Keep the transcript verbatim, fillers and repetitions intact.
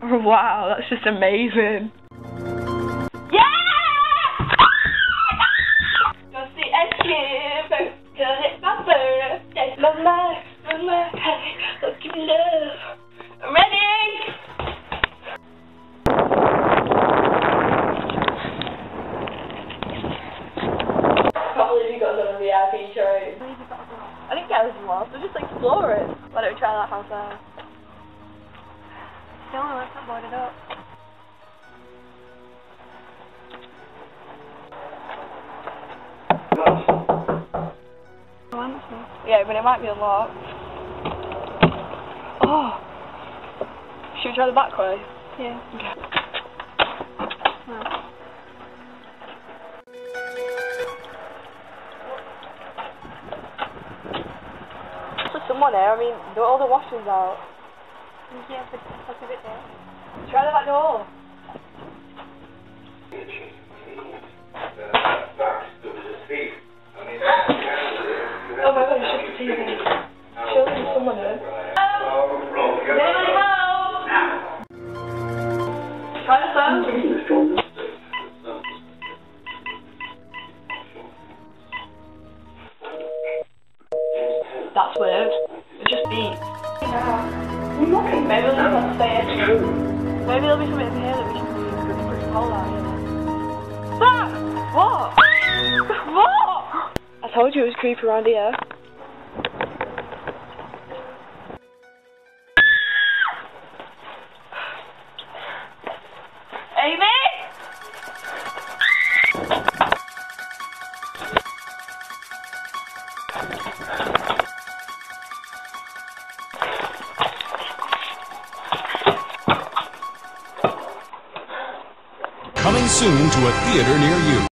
Wow, that's just amazing. Yeah! Just the escape, cause it's my birthday. Mama, mama, look at me love. I'm ready! Probably you got on a V I P train. I didn't get this one, so just explore it. Why don't we try that house out? No, let's not board it up. Yeah, but it might be unlocked. Oh! Should we try the back way? Yeah. Okay. No. There's someone here, I mean, there are all the washings out. Yeah, but that's a bit there. Try the back door. Oh my god, it's just the T V. Surely there's someone here. Anybody home? Try the phone. That's weird. It just beeps. Maybe they'll just have to stay in. Maybe there'll be something in here that we can use because we push the hole out, you know. Ah! What? What? I told you it was creepy around here. Amy? Coming soon to a theater near you.